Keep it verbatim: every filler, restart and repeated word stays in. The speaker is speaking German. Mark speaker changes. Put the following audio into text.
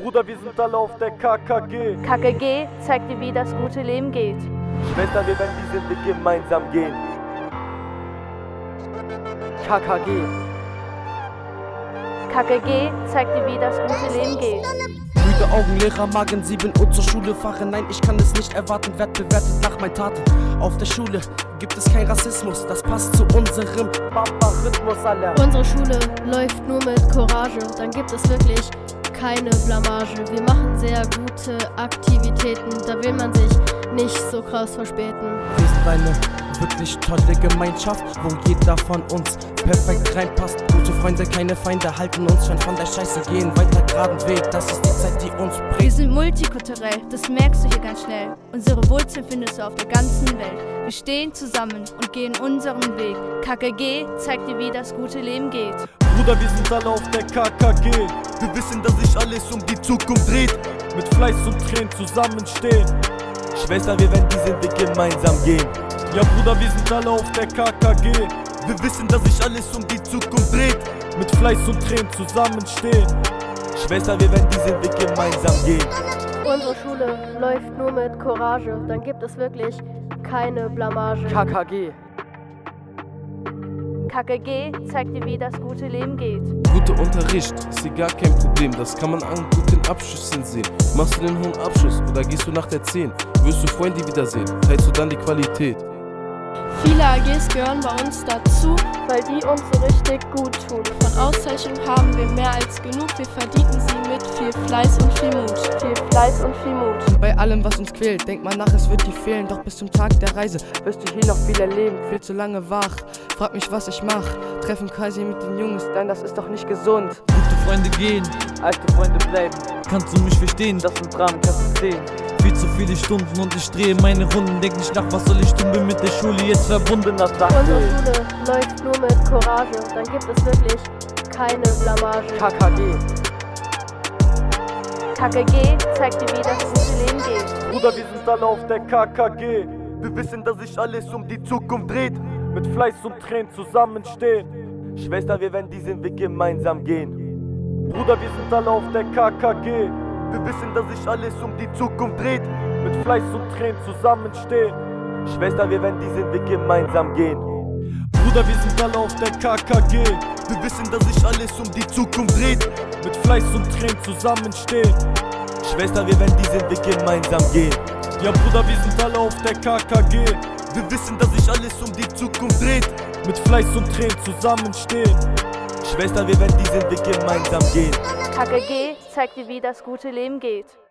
Speaker 1: Bruder, wir sind alle auf der K K G.
Speaker 2: K K G zeigt dir, wie das gute Leben geht.
Speaker 1: Schwester, wir werden diesen Weg gemeinsam gehen.
Speaker 2: K K G. K K G zeigt dir, wie das gute Leben geht.
Speaker 3: Müde Augen, Lehrer, Magen, sieben Uhr zur Schule fahren. Nein, ich kann es nicht erwarten, werd bewertet nach meinen Taten. Auf der Schule gibt es kein Rassismus, das passt zu unserem
Speaker 1: Papa-Rhythmus, Alter.
Speaker 4: Unsere Schule läuft nur mit Courage, dann gibt es wirklich keine Blamage. Wir machen sehr gute Aktivitäten, da will man sich nicht so krass verspäten.
Speaker 3: Wir sind eine wirklich tolle Gemeinschaft, wo jeder von uns perfekt reinpasst. Gute Freunde, keine Feinde, halten uns fern von der Scheiße, gehen weiter geraden Weg. Das ist die Zeit, die uns prägt.
Speaker 5: Wir sind multikulturell, das merkst du hier ganz schnell. Unsere Wurzeln findest du auf der ganzen Welt. Wir stehen zusammen und gehen unseren Weg. K K G zeigt dir, wie das gute Leben geht.
Speaker 1: Bruder, wir sind alle auf der K K G. Wir wissen, dass sich alles um die Zukunft dreht. Mit Fleiß und Tränen zusammenstehen. Schwester, wir werden diesen Weg gemeinsam gehen. Ja, Bruder, wir sind alle auf der K K G. Wir wissen, dass sich alles um die Zukunft dreht. Mit Fleiß und Tränen zusammenstehen. Schwester, wir werden diesen Weg gemeinsam gehen.
Speaker 4: Unsere Schule läuft nur mit Courage, dann gibt es wirklich keine Blamage.
Speaker 2: K K G. K K G zeigt dir, wie das gute Leben geht.
Speaker 6: Guter Unterricht ist hier gar kein Problem, das kann man an guten Abschlüssen sehen. Machst du den hohen Abschluss oder gehst du nach der zehn? Wirst du Freunde wiedersehen, teilst du dann die Qualität.
Speaker 4: Viele A Gs gehören bei uns dazu, weil die uns so richtig gut tun. Von Auszeichnungen haben wir mehr als genug, wir verdienen sie mit viel Fleiß und viel Mut. Viel Fleiß und viel Mut.
Speaker 3: Und bei allem, was uns quält, denk mal nach, es wird dir fehlen. Doch bis zum Tag der Reise wirst du hier noch viel erleben. Viel zu lange wach, frag mich, was ich mach. Treffen quasi mit den Jungs, denn das ist doch nicht gesund.
Speaker 7: Gute Freunde gehen,
Speaker 1: Alte Freunde bleiben.
Speaker 7: kannst du mich verstehen?
Speaker 1: Das sind Dramen, kannst du sehen.
Speaker 7: Viel zu viele Stunden und ich drehe meine Runden. Denk nicht nach, was soll ich tun, bin mit der Schule jetzt verbunden.
Speaker 1: Das sagt
Speaker 4: Unsere Schule läuft nur mit Courage, dann gibt es wirklich keine Blamage.
Speaker 2: K K G. K K G zeigt dir, wie das gute Leben geht.
Speaker 1: Bruder, wir sind alle auf der K K G. Wir wissen, dass sich alles um die Zukunft dreht. Mit Fleiß und Tränen zusammenstehen. Schwester, wir werden diesen Weg gemeinsam gehen. Bruder, wir sind alle auf der K K G. Wir wissen, dass sich alles um die Zukunft dreht. Mit Fleiß und Tränen zusammenstehen. Schwester, wir werden diesen Weg gemeinsam gehen. Bruder, wir sind alle auf der K K G. Wir wissen, dass sich alles um die Zukunft dreht. Mit Fleiß und Tränen zusammenstehen. Schwester, wir werden diesen Weg gemeinsam gehen. Ja, Bruder, wir sind alle auf der K K G. Wir wissen, dass sich alles um die Zukunft dreht. Mit Fleiß und Tränen zusammenstehen. Schwester, wir werden diesen Weg gemeinsam gehen.
Speaker 2: K K G zeigt dir, wie das gute Leben geht.